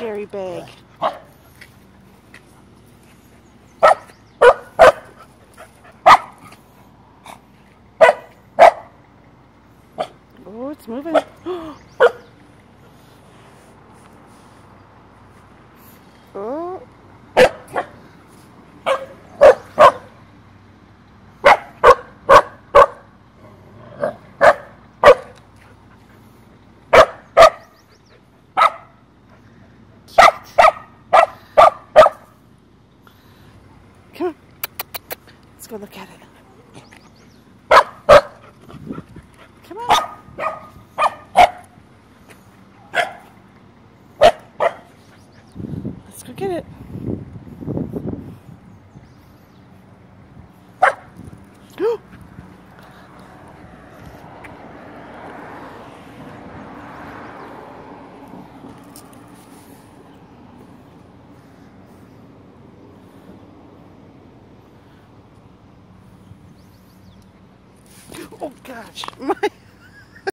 scary bag. Oh, it's moving. Oh. Come on. Let's go look at it. Come on. Let's go get it. Oh gosh.